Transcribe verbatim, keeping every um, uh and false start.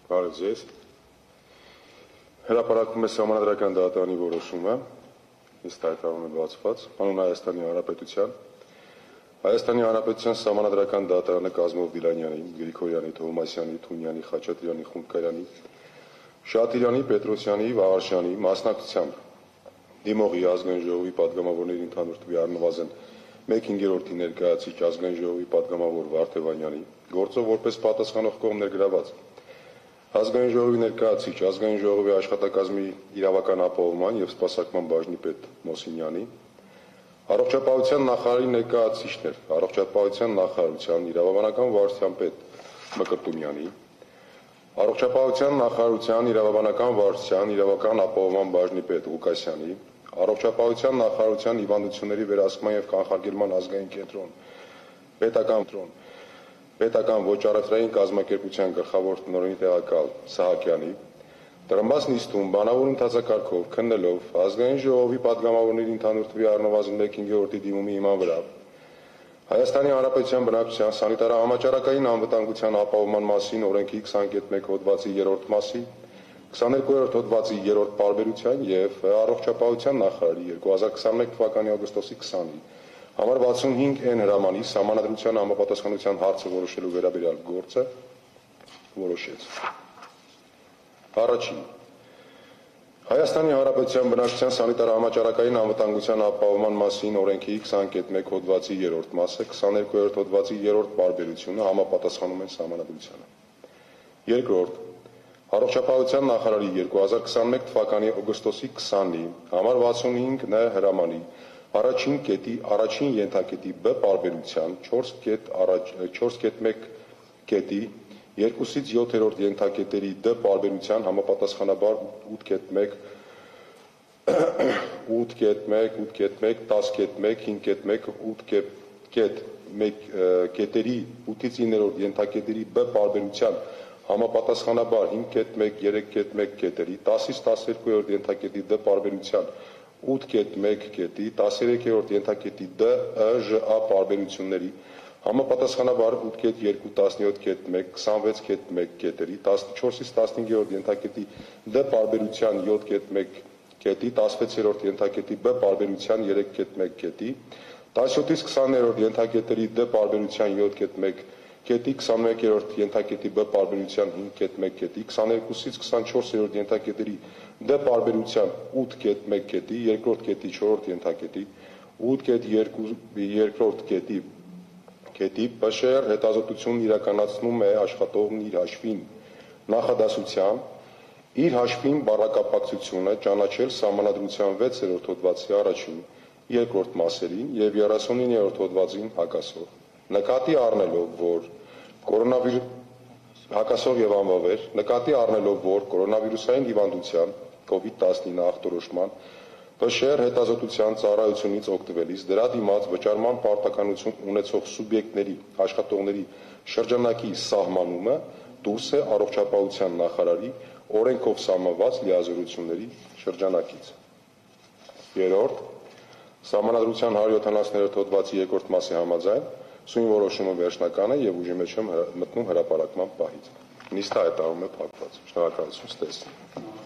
Բարև ձեզ։ Հրապարակվում է սահմանադրական դատարանի որոշումը, իսկ հայտարարում է բացված, անուն Հայաստանի Հանրապետության։ Հայաստանի Հանրապետության սահմանադրական դատարանը կազմող Դիլանյանի, Գրիգորյանի, Թովմասյանի, Թունյանի, Խաչատրյանի, Խումբկայանի, Շատիրյանի, Պետրոսյանի, Վաղարշյանի մասնակցությամբ դիմողի ազգային ժողովի պատգամավորների ընդհանուր թվի առնվազն մեկ հինգերորդի ներկայացուցիչ ազգային ժողովի պատգամավոր Վարդևանյանի, գործով որպես պատասխանող կողմ ներգրաված ազգային ժողովի ներկայացուցիչ ազգային ժողովի աշխատակազմի իրավական ապահովման եւ սպասարկման բաժնի պետ Մոսինյանի, առողջապահության նախարարի ներկայացուցիչներ, առողջապահության նախարարության իրավաբանական վարչության պետ Մկրտումյանի, առողջապահության նախարարության իրավաբանական վարչության իրավական ապահովման բաժնի պետ Ղուկասյանի, առողջապահության նախարարության հիվանդությունների վերահսկման եւ կանխարգելման ազգային կենտրոն, պետական կենտրոն, պետական ոչ առևտրային կազմակերպության գլխավոր տնօրենի տեղակալ Սահակյանի, տրամբաց նիստում բանավոր ընթացակարգով քննելով ազգային ժողովի պատգամավորների ընդհանուր թվի առնվազն մեկ հինգերորդի դիմումի հիման վրա Հայաստանի Հանրապետության բնակչության սանիտարահամաճարակային անվտանգության ապահովման մասին օրենքի քսաներկու հոդվածի երրորդ մասի, քսաներկուերորդ հոդվածի երրորդ պարբերության եւ առողջապահության նախարարի երկու հազար քսաներկու թվականի օգոստոսի քսանին համար վաթսունհինգ N հրամանի սահմանադրության համապատասխանության հարցը որոշելու վերաբերյալ գործը որոշեց։ Առաջին Հայաստանի Հանրապետության բնակչության սանիտարահամաճարակային անվտանգության ապահովման մասին օրենքի քսաներկու հոդվածի երրորդ մասը, քսաներկուերորդ հոդվածի երրորդ պարբերությունը համապատասխանում են սահմանադրությանը։ Երկրորդ Առողջապահության նախարարի երկու հազար քսաներկու թվականի օգոստոսի քսանին համար վաթսունհինգ N հրամանի առաջին կետի առաջին ենթակետի B պարբերության չորս կետ մեկ կետի երկուսից յոթերորդ ենթակետերի D պարբերության համապատասխանաբար ութ կետ մեկ, ութ կետ մեկ, ութ կետ մեկ, տասը կետ մեկ, հինգ կետ մեկ, ութ կետ մեկ կետերի ութից իններորդ ենթակետերի B պարբերության համապատասխանաբար հինգ կետ մեկ, երեք կետ մեկ կետերի, տասից տասներկուերորդ ենթակետի D պարբերության ութ կետ մեկ կետի, տասներեքերորդ ենթակետի D, E, Ž, A պարբերությունների համապատասխանաբար ութ կետ երկու, տասնյոթ կետ մեկ, քսանվեց կետ մեկ կետերի, տասնչորսից տասնհինգերորդ ենթակետի D պարբերության յոթ կետ մեկ կետի, տասնվեցերորդ ենթակետի B պարբերության երեք կետ մեկ կետի, տասնյոթից քսաներորդ ենթակետերի D պարբերության յոթ կետ մեկ կետի, քսանմեկերորդ ենթակետի B պարբերության հինգ կետ մեկ կետի, քսաներկուսից քսանչորսերորդ ենթակետերի D պարբերության ութ կետ մեկ կետի, երկրորդ կետի չորրորդ ենթակետի, ութ կետ երկու երկրորդ կետի կետի P Շ R հետազոտությունն իրականացնում է աշխատողն իր հաշվին նախադասության, իր հաշվին բառակապակցությունը ճանաչել սահմանադրության վեցերորդ հոդվածի առաջին, երկրորդ մասերին եւ երեսունիններորդ հոդվածին հակասող, նկատի առնելով, որ կորոնավիրուս հակասող եւ անվավեր, նկատի առնելով, որ կորոնավիրուսային հիվանդության կովիդ տասնինը ախտորոշման P Շ R հետազոտության ծառայությունից օգտվելիս դրա դիմաց վճարման պարտականություն ունեցող սուբյեկտների աշխատողների շրջանակի սահմանումը դուրս է առողջապահության նախարարի օրենքով սահմանված լիազորությունների շրջանակից։ Երրորդ Սահմանադրության հարյուր յոթանասուններորդ հոդվածի երկրորդ մասի համաձայն սույն որոշումը վերջնական է եւ ուժի մեջ մտնում հրապարակման պահից։ Նիստը հայտարարում է փակված։ Շնորհակալություն, ստեսին։